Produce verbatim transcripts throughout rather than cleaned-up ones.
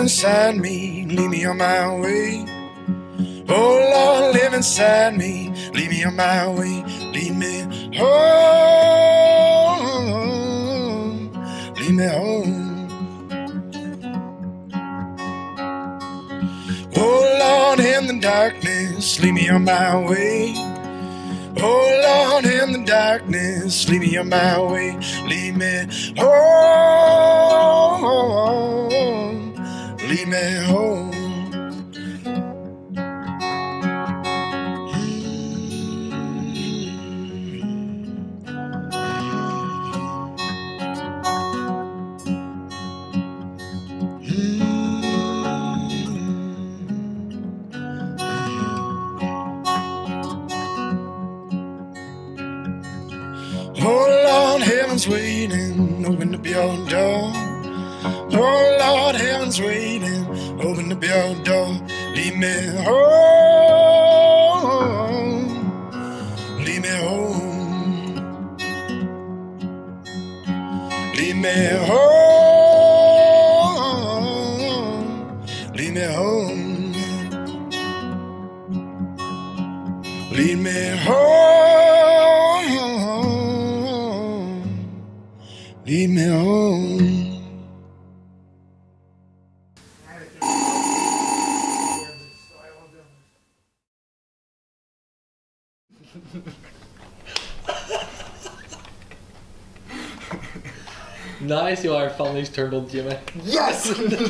inside me, lead me on my way. Oh Lord, live inside me, lead me on my way. Lead me home, lead me home. Oh Lord, in the darkness, lead me on my way. Oh Lord, in the darkness, lead me on my way. Lead me home, lead me home. Oh Lord, heaven's waiting, open up your door. Oh Lord, heaven's waiting, open up your door. Lead me home, lead me home. Lead me home, lead me home. Lead me home, lead me home. Nice, you are family's turtle, Jimmy. Yes!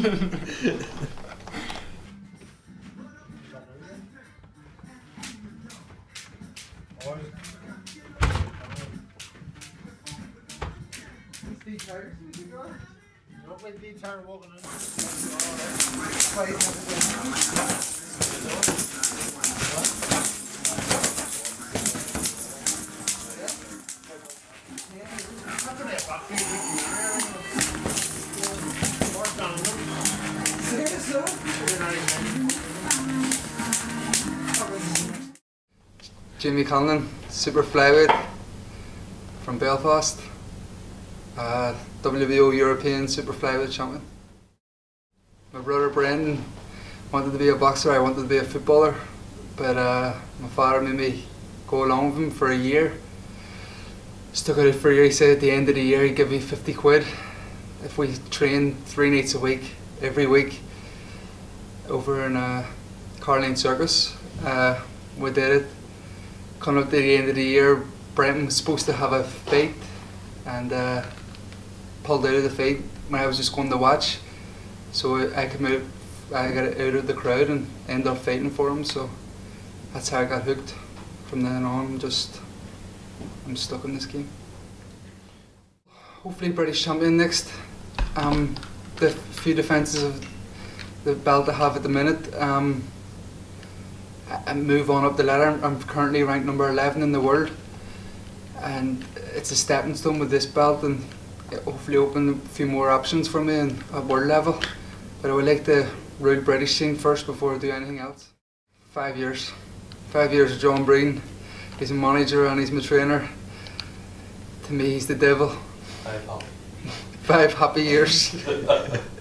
Jamie Conlan, super flyweight from Belfast, uh, W B O European super flyweight champion. My brother Brendan wanted to be a boxer, I wanted to be a footballer, but uh, my father made me go along with him for a year. Stuck it out for a year. He said at the end of the year he'd give me fifty quid if we trained three nights a week, every week, over in uh, Carling Circus. Uh, we did it. Coming up to the end of the year, Brenton was supposed to have a fight and uh, pulled out of the fight when I was just going to watch. So I came out, I got out of the crowd and ended up fighting for him. So that's how I got hooked. From then on, I'm just I'm stuck in this game. Hopefully British champion next. Um, the few defences of the belt I have at the minute. Um, I move on up the ladder. I'm currently ranked number eleven in the world, and it's a stepping stone with this belt, and hopefully open a few more options for me in, at world level. But I would like to rule British scene first before I do anything else. Five years. Five years of John Breen. He's a manager and he's my trainer. To me, he's the devil. Five happy. Five happy years.